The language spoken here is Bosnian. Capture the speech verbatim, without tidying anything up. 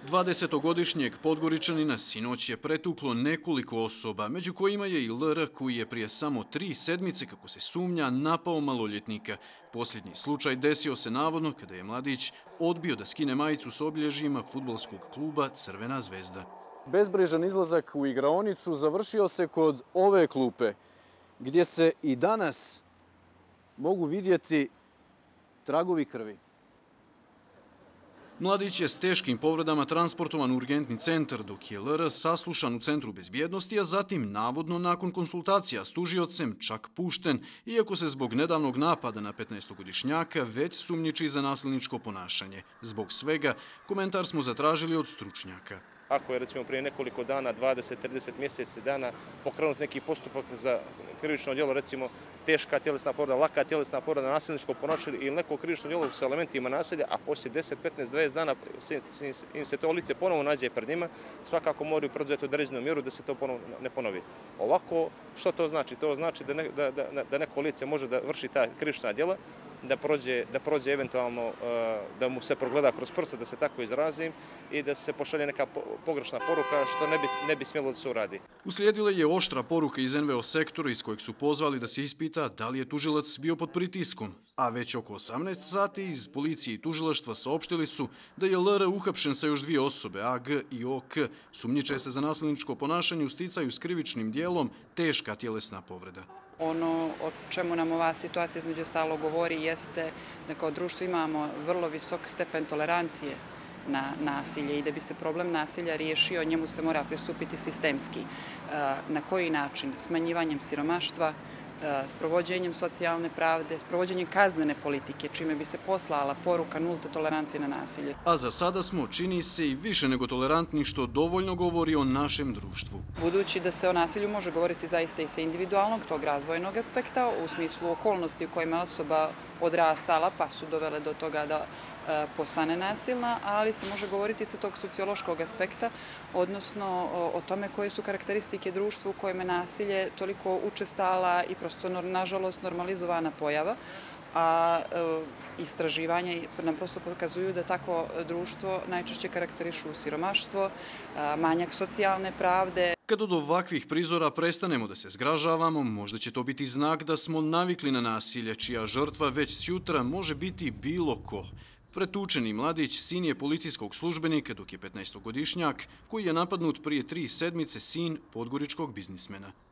dvadesetogodišnjeg Podgoričanina sinoć je pretuklo nekoliko osoba, među kojima je i L R koji je prije samo tri sedmice, kako se sumnja, napao maloljetnika. Posljednji slučaj desio se navodno kada je mladić odbio da skine majicu s obilježjima fudbalskog kluba Crvena zvezda. Bezbrižan izlazak u igraonicu završio se kod ove klupe, gdje se i danas mogu vidjeti tragovi krvi. Mladić je s teškim povredama transportovan u urgentni centar, dok je L R saslušan u Centru bezbjednosti, a zatim, navodno, nakon konsultacija s tužiocem, čak pušten, iako se zbog nedavnog napada na petnaestogodišnjaka već sumnjiči za nasilničko ponašanje. Zbog svega, komentar smo zatražili od stručnjaka. Ako je recimo prije nekoliko dana, dvadeset do trideset mjeseci dana, pokrenut neki postupak za krivično djelo, recimo teška tjelesna povreda, laka tjelesna povreda, nasilničko ponašanje ili neko krivično djelo sa elementima nasilja, a poslije deset, petnaest, dvadeset dana im se to lice ponovo nađe pred njima, svakako moraju preduzeti određenu mjeru da se to ponovo ne ponovi. Ovako, što to znači? To znači da, ne, da, da, da neko lice može da vrši ta krivična djela, da prođe, da prođe eventualno, da mu se progleda kroz prste, da se tako izrazim, i da se pošalje neka pogrešna poruka, što ne bi, ne bi smjelo da se uradi. Uslijedila je oštra poruka iz N V O sektora iz kojeg su pozvali da se ispita da li je tužilac bio pod pritiskom, a već oko osamnaest sati iz policije i tužilaštva saopštili su da je L R uhapšen sa još dvije osobe, A G i O K. Sumnjiče se za nasilničko ponašanje u sticaju s krivičnim dijelom teška tjelesna povreda. Ono o čemu nam ova situacija između ostalo govori jeste da kao društvo imamo vrlo visok stepen tolerancije na nasilje i da bi se problem nasilja riješio, njemu se mora pristupiti sistemski. Na koji način? Smanjivanjem siromaštva, sprovođenjem socijalne pravde, sprovođenjem kaznene politike, čime bi se poslala poruka nulte tolerancije na nasilje. A za sada smo, čini se, i više nego tolerantni, što dovoljno govori o našem društvu. Budući da se o nasilju može govoriti zaista i sa individualnog, tog razvojnog aspekta, u smislu okolnosti u kojima je osoba odrastala, pa su dovele do toga da postane nasilna, ali se može govoriti sa tog sociološkog aspekta, odnosno o tome koje su karakteristike društva u kojem je nasilje toliko učestala i prosto, nažalost, normalizovana pojava, a istraživanja nam prosto pokazuju da takvo društvo najčešće karakterišu siromaštvo, manjak socijalne pravde. Kad od ovakvih prizora prestanemo da se zgražavamo, možda će to biti znak da smo navikli na nasilje, čija žrtva već sjutra može biti bilo ko. Pretučeni mladić sin je policijskog službenika, dok je petnaestogodišnjak koji je napadnut prije tri sedmice sin podgoričkog biznismena.